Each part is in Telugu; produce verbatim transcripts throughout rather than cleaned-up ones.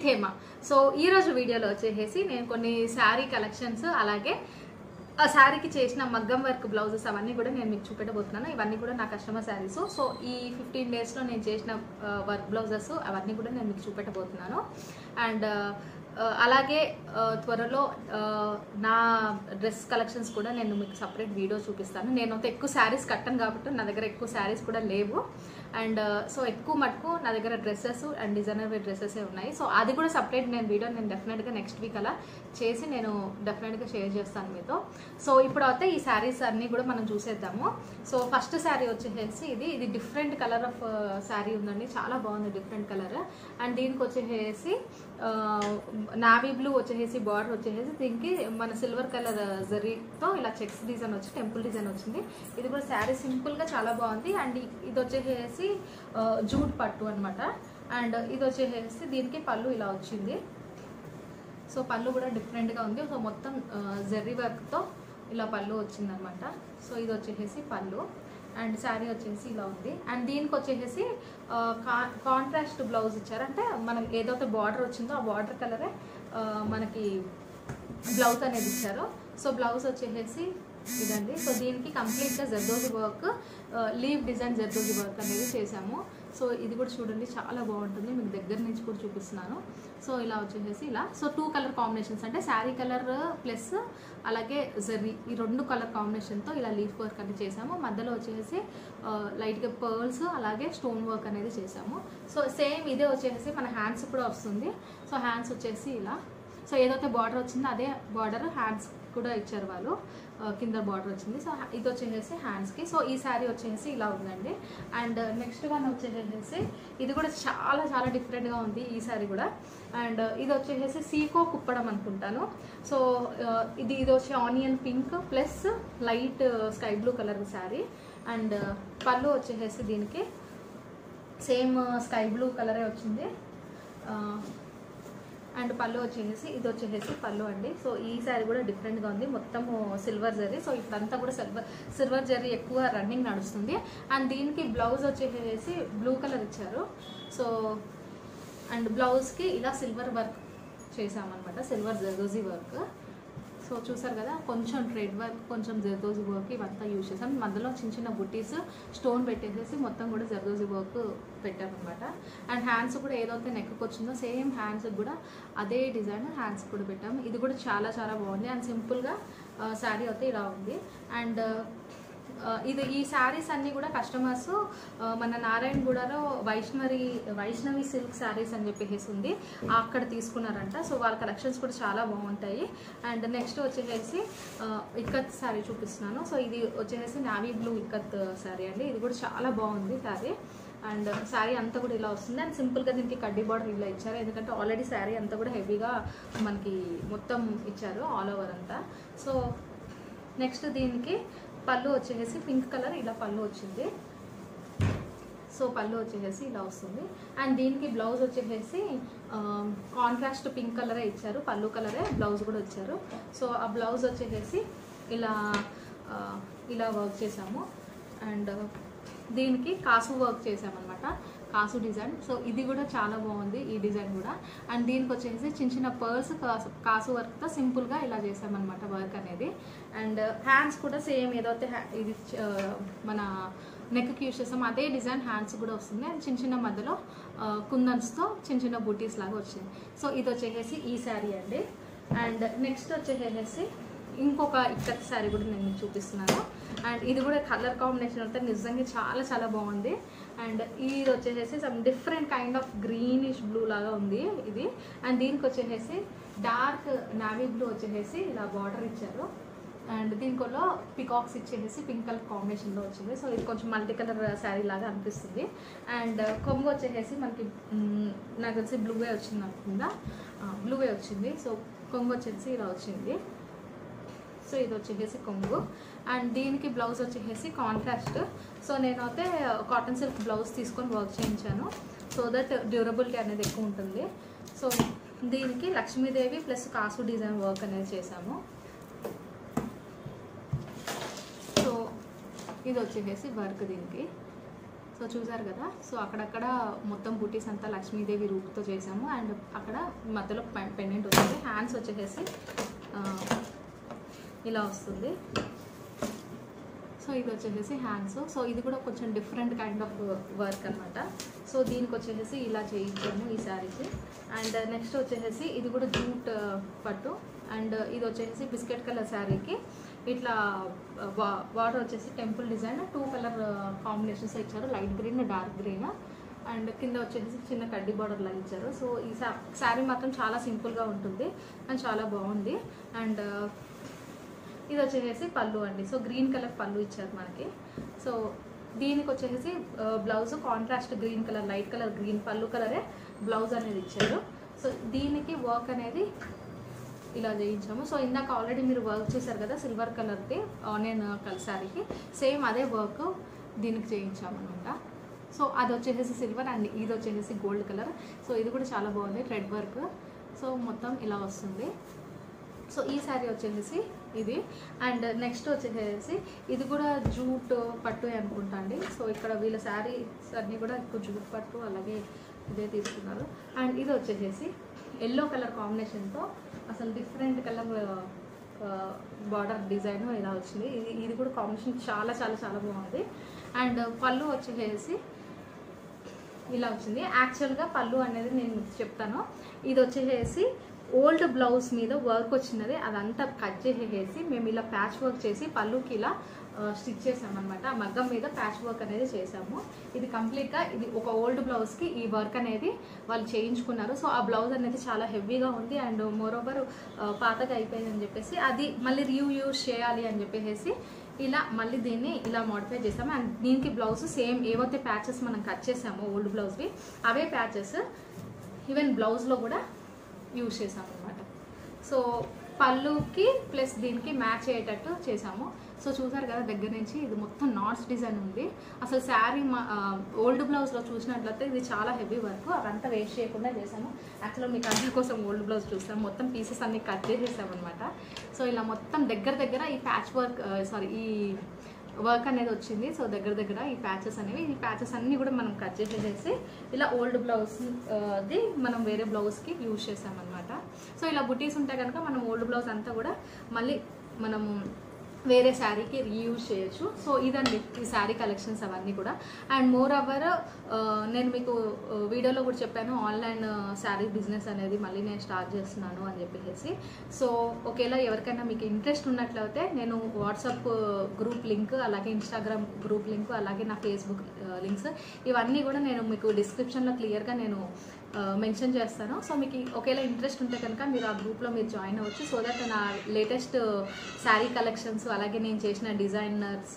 విత్ హేమ. సో ఈరోజు వీడియోలో వచ్చేసి నేను కొన్ని శారీ కలెక్షన్స్ అలాగే ఆ శారీకి చేసిన మగ్గం వర్క్ బ్లౌజెస్ అవన్నీ కూడా నేను మీకు చూపెట్టబోతున్నాను. ఇవన్నీ కూడా నా కస్టమర్ శారీస్. సో ఈ ఫిఫ్టీన్ డేస్లో నేను చేసిన వర్క్ బ్లౌజెస్ అవన్నీ కూడా నేను మీకు చూపెట్టబోతున్నాను. అండ్ అలాగే త్వరలో నా డ్రెస్ కలెక్షన్స్ కూడా నేను మీకు సపరేట్ వీడియో చూపిస్తాను. నేను అంత ఎక్కువ శారీస్ కట్టను కాబట్టి నా దగ్గర ఎక్కువ శారీస్ కూడా లేవు. అండ్ సో ఎక్కువ మటుకు నా దగ్గర డ్రెస్సెస్ అండ్ డిజైనర్ వేర్ డ్రెస్సెసే ఉన్నాయి. సో అది కూడా సపరేట్ నేను వీడియో నేను డెఫినెట్గా నెక్స్ట్ వీక్ అలా చేసి నేను డెఫినెట్గా షేర్ చేస్తాను మీతో. సో ఇప్పుడు అయితే ఈ శారీస్ అన్నీ కూడా మనం చూసేద్దాము. సో ఫస్ట్ శారీ వచ్చేసి ఇది ఇది డిఫరెంట్ కలర్ ఆఫ్ శారీ ఉందండి. చాలా బాగుంది డిఫరెంట్ కలర్. అండ్ దీనికి వచ్చేసి నావీ బ్లూ వచ్చేసి బార్డర్ వచ్చేసి దీనికి మన సిల్వర్ కలర్ జరీతో ఇలా చెక్స్ డిజైన్ వచ్చి టెంపుల్ డిజైన్ వచ్చింది. ఇది కూడా శారీ సింపుల్గా చాలా బాగుంది. అండ్ ఇది వచ్చేసి జూట్ పట్టు అనమాట. అండ్ ఇది వచ్చేసి దీనికి పళ్ళు ఇలా వచ్చింది. సో పళ్ళు కూడా డిఫరెంట్గా ఉంది. సో మొత్తం జరీ వర్క్తో ఇలా పళ్ళు వచ్చింది అనమాట. సో ఇది వచ్చేసి పళ్ళు అండ్ శారీ వచ్చేసి ఇలా ఉంది. అండ్ దీనికి వచ్చేసి కాంట్రాస్ట్ బ్లౌజ్ ఇచ్చారు. అంటే మనం ఏదైతే బార్డర్ వచ్చిందో ఆ బార్డర్ కలరే మనకి బ్లౌజ్ అనేది ఇచ్చారు. సో బ్లౌజ్ వచ్చేసి ఇదండి. సో దీనికి కంప్లీట్గా జర్దోజీ వర్క్ లీవ్ డిజైన్ జర్దోజీ వర్క్ అనేది చేసాము. సో ఇది కూడా చూడండి చాలా బాగుంటుంది. మీకు దగ్గర నుంచి కూడా చూపిస్తున్నాను. సో ఇలా వచ్చేసి ఇలా సో టూ కలర్ కాంబినేషన్స్ అంటే శారీ కలర్ ప్లస్ అలాగే జరీ ఈ రెండు కలర్ కాంబినేషన్తో ఇలా లీఫ్ వర్క్ అనేది చేసాము. మధ్యలో వచ్చేసి లైట్గా పర్ల్స్ అలాగే స్టోన్ వర్క్ అనేది చేసాము. సో సేమ్ ఇదే వచ్చేసి మన హ్యాండ్స్ కూడా వస్తుంది. సో హ్యాండ్స్ వచ్చేసి ఇలా సో ఏదైతే బార్డర్ వచ్చిందో అదే బార్డర్ హ్యాండ్స్ కూడా ఇచ్చారు వాళ్ళు. కింద బార్డర్ వచ్చింది. సో ఇది వచ్చేసి హ్యాండ్స్కి. సో ఈ శారీ వచ్చేసి ఇలా ఉందండి. అండ్ నెక్స్ట్ వన్ వచ్చేసి ఇది కూడా చాలా చాలా డిఫరెంట్గా ఉంది ఈ శారీ కూడా. అండ్ ఇది వచ్చేసి సీకో కుప్పడం అనుకుంటాను. సో ఇది ఇది వచ్చి onion pink plus light sky blue colour saree. And పళ్ళు వచ్చేసి దీనికి సేమ్ స్కై బ్లూ కలరే వచ్చింది. అండ్ పళ్ళు వచ్చేసి ఇది వచ్చేసి పళ్ళు అండి. సో ఈ శారీ కూడా డిఫరెంట్గా ఉంది. మొత్తం సిల్వర్ జరీ. సో ఇప్పుడంతా కూడా సిల్వర్ సిల్వర్ జరీ ఎక్కువ రన్నింగ్ నడుస్తుంది. అండ్ దీనికి బ్లౌజ్ వచ్చేసి బ్లూ కలర్ ఇచ్చారు. సో అండ్ బ్లౌజ్కి ఇలా సిల్వర్ వర్క్ చేసామన్నమాట. సిల్వర్ జర్దోజీ వర్క్. సో చూసారు కదా కొంచెం థ్రెడ్ వర్క్ కొంచెం జర్దోజీ వర్క్ ఇవంతా యూజ్ చేసాం. మధ్యలో చిన్న చిన్న బుట్టీస్ స్టోన్ పెట్టేసేసి మొత్తం కూడా జర్దోజీ వర్క్ పెట్టామన్నమాట. అండ్ హ్యాండ్స్ కూడా ఏదైతే నెక్కి వచ్చిందో సేమ్ హ్యాండ్స్ కూడా అదే డిజైన్ హ్యాండ్స్ కూడా పెట్టాము. ఇది కూడా చాలా చాలా బాగుంది. అండ్ సింపుల్గా శారీ అయితే ఇలా ఉంది. అండ్ ఇది ఈ శారీస్ అన్నీ కూడా కస్టమర్స్ మన నారాయణగూడలో వైష్ణవి వైష్ణవి సిల్క్ శారీస్ అని చెప్పేసి ఉంది అక్కడ తీసుకున్నారంట. సో వాళ్ళ కలెక్షన్స్ కూడా చాలా బాగుంటాయి. అండ్ నెక్స్ట్ వచ్చేసి ఇక్కత్ శారీ చూపిస్తున్నాను. సో ఇది వచ్చేసి నావీ బ్లూ ఇక్కత్ శారీ అండి. ఇది కూడా చాలా బాగుంది శారీ. అండ్ శారీ అంతా కూడా ఇలా వస్తుంది. అండ్ సింపుల్గా దీనికి కడ్డీ బార్డర్ ఇలా ఇచ్చారు. ఎందుకంటే ఆల్రెడీ శారీ అంతా కూడా హెవీగా మనకి మొత్తం ఇచ్చారు ఆల్ ఓవర్ అంతా. సో నెక్స్ట్ దీనికి పళ్ళు వచ్చేసి పింక్ కలర్ ఇలా పళ్ళు వచ్చింది. సో పళ్ళు వచ్చేసి ఇలా వస్తుంది. అండ్ దీనికి బ్లౌజ్ వచ్చేసి కాంట్రాస్ట్ పింక్ కలరే ఇచ్చారు. పళ్ళు కలరే బ్లౌజ్ కూడా ఇచ్చారు. సో ఆ బ్లౌజ్ వచ్చేసి ఇలా ఇలా వర్క్ చేసాము. అండ్ దీనికి కాసు వర్క్ చేసామన్నమాట. కాసు డిజైన్. సో ఇది కూడా చాలా బాగుంది ఈ డిజైన్ కూడా. అండ్ దీనికి వచ్చేసి చిన్న చిన్న పర్ల్స్ కాసు కాసు వర్క్తో సింపుల్గా ఇలా చేసామన్నమాట వర్క్ అనేది. అండ్ హ్యాండ్స్ కూడా సేమ్ ఏదైతే ఇది మన నెక్కి యూజ్ చేసాం అదే డిజైన్ హ్యాండ్స్ కూడా వస్తుంది. అండ్ చిన్న చిన్న మధ్యలో కుందన్స్తో చిన్న చిన్న బూటీస్ లాగా వచ్చింది. సో ఇది వచ్చేసి ఈ శారీ అండి. అండ్ నెక్స్ట్ వచ్చేసి ఇంకొక ఇక్కత్ శారీ కూడా నేను మీకు చూపిస్తున్నాను. అండ్ ఇది కూడా కలర్ కాంబినేషన్ అంతా నిజంగా చాలా చాలా బాగుంది. అండ్ ఇది వచ్చేసి some different kind of greenish blue లాగా ఉంది ఇది. అండ్ దీనికి వచ్చేసి డార్క్ నావీ బ్లూ వచ్చేసి ఇలా బార్డర్ ఇచ్చారు. అండ్ దీనిలో పికాక్స్ ఇచ్చేసి పింక్ కలర్ కాంబినేషన్లో వచ్చింది. సో ఇది కొంచెం మల్టీ కలర్ శారీ లాగా అనిపిస్తుంది. అండ్ కొంగు వచ్చేసి మనకి నాకు తెలిసి బ్లూవే వచ్చింది అనుకుందా బ్లూవే వచ్చింది. సో కొంగు వచ్చేసి ఇలా వచ్చింది. సో ఇది వచ్చేసి కొంగు. అండ్ దీనికి బ్లౌజ్ వచ్చేసి కాంట్రాస్ట్. సో నేనైతే కాటన్ సిల్క్ బ్లౌజ్ తీసుకొని వర్క్ చేయించాను. సో దట్ డ్యూరబిలిటీ అనేది ఎక్కువ ఉంటుంది. సో దీనికి లక్ష్మీదేవి ప్లస్ కాసు డిజైన్ వర్క్ అనేది చేసాము. సో ఇది వచ్చేసి వర్క్ దీనికి. సో సో చూసారు కదా, సో అక్కడక్కడ మొత్తం బూటీస్ అంతా లక్ష్మీదేవి రూపుతో చేసాము. అండ్ అక్కడ మధ్యలో పెండెంట్ వస్తుంది. హ్యాండ్స్ వచ్చేసి ఇలా వస్తుంది. సో ఇది వచ్చేసి హ్యాండ్స్. సో ఇది కూడా కొంచెం డిఫరెంట్ కైండ్ ఆఫ్ వర్క్ అనమాట. సో దీనికి వచ్చేసి ఇలా చేయించాము ఈ శారీకి. అండ్ నెక్స్ట్ వచ్చేసి ఇది కూడా జూట్ పట్టు. అండ్ ఇది వచ్చేసి బిస్కెట్ కలర్ శారీకి ఇట్లా వాటర్ వచ్చేసి temple design two colour combinations ఇచ్చారు, light green dark green. And కింద వచ్చేసి చిన్న కడ్డీ బార్డర్ లాగా ఇచ్చారు. సో ఈ శారీ మాత్రం చాలా సింపుల్గా ఉంటుంది అండ్ చాలా బాగుంది. అండ్ ఇది వచ్చేసి పళ్ళు అండి. సో గ్రీన్ కలర్ పళ్ళు ఇచ్చారు మనకి. సో దీనికి వచ్చేసి blouse contrast green colour, light colour green పళ్ళు కలరే బ్లౌజ్ అనేది ఇచ్చారు. సో దీనికి వర్క్ అనేది ఇలా చేయించాము. సో ఇందాక ఆల్రెడీ మీరు వర్క్ చేశారు కదా సిల్వర్ కలర్ది ఆనియన్ కలర్ శారీకి, సేమ్ అదే వర్క్ దీనికి చేయించాము అనమాట. సో అది వచ్చేసి సిల్వర్ అండ్ ఇది వచ్చేసి గోల్డ్ కలర్. సో ఇది కూడా చాలా బాగుంది థ్రెడ్ వర్క్. సో మొత్తం ఇలా వస్తుంది. సో ఈ శారీ వచ్చేసి ఇది. అండ్ నెక్స్ట్ వచ్చేసి ఇది కూడా జూట్ పట్టు అనుకుంటా అండి. సో ఇక్కడ వీళ్ళ శారీస్ అన్నీ కూడా ఎక్కువ జూట్ పట్టు అలాగే ఇదే తీసుకున్నారు. అండ్ ఇది వచ్చేసి ఎల్లో కలర్ కాంబినేషన్తో అసలు డిఫరెంట్ కలర్ బార్డర్ డిజైన్ ఇలా వచ్చింది. ఇది ఇది కూడా కాంబినేషన్ చాలా చాలా చాలా బాగుంది. అండ్ పళ్ళు వచ్చేసి ఇలా వచ్చింది. యాక్చువల్గా పళ్ళు అనేది నేను చెప్తాను. ఇది వచ్చేసి ఓల్డ్ బ్లౌజ్ మీద వర్క్ వచ్చినది, అదంతా కట్ చేసేసి మేము ఇలా ప్యాచ్ వర్క్ చేసి పళ్ళుకి ఇలా స్టిచ్ చేసామన్నమాట. ఆ మగ్గం మీద ప్యాచ్ వర్క్ అనేది చేసాము. ఇది కంప్లీట్గా ఇది ఒక ఓల్డ్ బ్లౌజ్కి ఈ వర్క్ అనేది వాళ్ళు చేయించుకున్నారు. సో ఆ బ్లౌజ్ అనేది చాలా హెవీగా ఉంది అండ్ మోరోవర్ పాతగా అయిపోయింది అని చెప్పేసి అది మళ్ళీ రీయూజ్ చేయాలి అని చెప్పేసి ఇలా మళ్ళీ దీన్ని ఇలా మోడిఫై చేసాము. అండ్ దీనికి బ్లౌజ్ సేమ్ ఏవైతే ప్యాచెస్ మనం కట్ చేసామో ఓల్డ్ బ్లౌజ్వి అవే ప్యాచెస్ ఈవెన్ బ్లౌజ్లో కూడా యూజ్ చేసాము అనమాట. సో పళ్ళుకి ప్లస్ దీనికి మ్యాచ్ అయ్యేటట్టు చేసాము. సో చూసారు కదా దగ్గర నుంచి ఇది మొత్తం నాట్స్ డిజైన్ ఉంది. అసలు శారీ ఓల్డ్ బ్లౌజ్లో చూసినట్లయితే ఇది చాలా హెవీ వర్క్, అదంతా వేస్ట్ చేయకుండా చేసాము. యాక్చువల్గా మీకు అందరి కోసం ఓల్డ్ బ్లౌజ్ చూస్తాము, మొత్తం పీసెస్ అన్ని కట్ చేసేసాము అనమాట. సో ఇలా మొత్తం దగ్గర దగ్గర ఈ ప్యాచ్ వర్క్ సారీ ఈ వర్క్ అనేది వచ్చింది. సో దగ్గర దగ్గర ఈ ప్యాచెస్ అనేవి ఈ ప్యాచెస్ అన్నీ కూడా మనం కట్ చేసేసి ఇలా ఓల్డ్ బ్లౌజ్ది మనం వేరే బ్లౌజ్కి యూజ్ చేసామన్నమాట. సో ఇలా బుటీస్ ఉంటే కనుక మనం ఓల్డ్ బ్లౌజ్ అంతా కూడా మళ్ళీ మనము వేరే శారీకి రీయూజ్ చేయొచ్చు. సో ఇదండి ఈ శారీ కలెక్షన్స్ అవన్నీ కూడా. అండ్ మోర్ ఓవర్ నేను మీకు వీడియోలో కూడా చెప్పాను ఆన్లైన్ శారీ బిజినెస్ అనేది మళ్ళీ నేను స్టార్ట్ చేస్తున్నాను అని చెప్పేసి. సో ఒకేలా ఎవరికైనా మీకు ఇంట్రెస్ట్ ఉన్నట్లయితే నేను వాట్సాప్ గ్రూప్ లింక్ అలాగే ఇన్స్టాగ్రామ్ గ్రూప్ లింక్ అలాగే నా ఫేస్బుక్ లింక్స్ ఇవన్నీ కూడా నేను మీకు డిస్క్రిప్షన్లో క్లియర్గా నేను మెన్షన్ చేస్తాను. సో మీకు ఒకేలా ఇంట్రెస్ట్ ఉంటే కనుక మీరు ఆ గ్రూప్లో మీరు జాయిన్ అవ్వచ్చు. సో దట్ నా లేటెస్ట్ శారీ కలెక్షన్స్ అలాగే నేను చేసిన డిజైనర్స్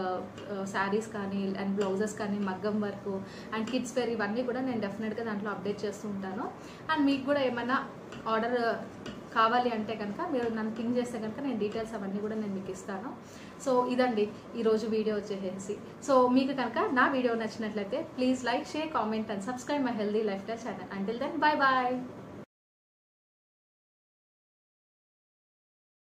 శారీస్ కానీ అండ్ బ్లౌజెస్ కానీ మగ్గం వర్క్ అండ్ కిడ్స్ వేర్ ఇవన్నీ కూడా నేను డెఫినెట్గా దాంట్లో అప్డేట్ చేస్తూ ఉంటాను. అండ్ మీకు కూడా ఏమైనా ఆర్డర్ కావాలి అంటే కనుక మీరు నన్ను పింగ్ చేస్తే కనుక నేను డీటెయిల్స్ అవన్నీ కూడా నేను మీకు ఇస్తాను. సో ఇదండి ఈరోజు వీడియో వచ్చేసి. సో మీకు కనుక నా వీడియో నచ్చినట్లయితే please like share comment and subscribe my healthy life style channel. Until then bye bye.